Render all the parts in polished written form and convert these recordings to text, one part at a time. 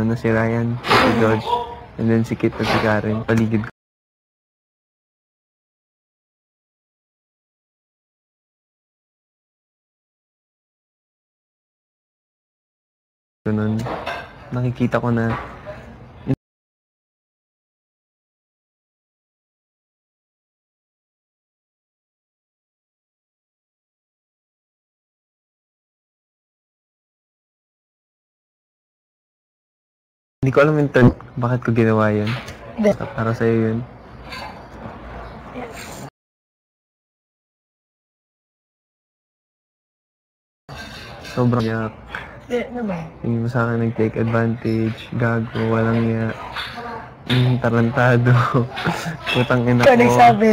na si Ryan, si George, and then si Kit at si Karen, paligid ko. Nun, nakikita ko na hindi ko alam yung turn, bakit ko ginawa yun. Para sa'yo yun. Sobrang yak. Hindi mo sa akin nag-take advantage, gago, walang yak. Tarantado. Putang ina ko. Ikaw nagsabi.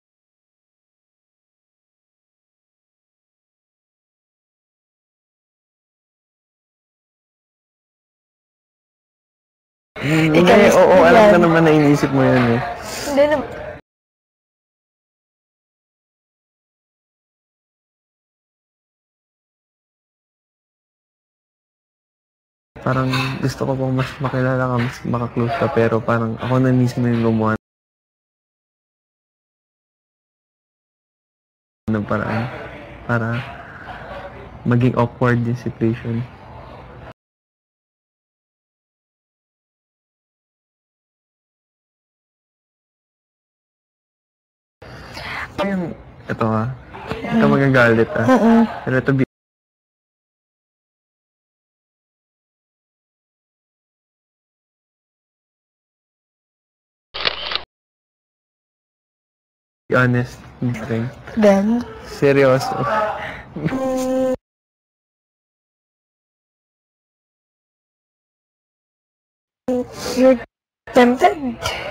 Hindi, oo, alam ko naman na iniisip mo yun eh. Hindi naman. Parang gusto ko pang mas makilala ka, mas makaklose ka, pero parang ako na mismo yung gumawa ng paraan para maging awkward yung situation. Yung, ito ha, ito magagalit ha. Pero ito be honest, Then? seryoso. You're tempted?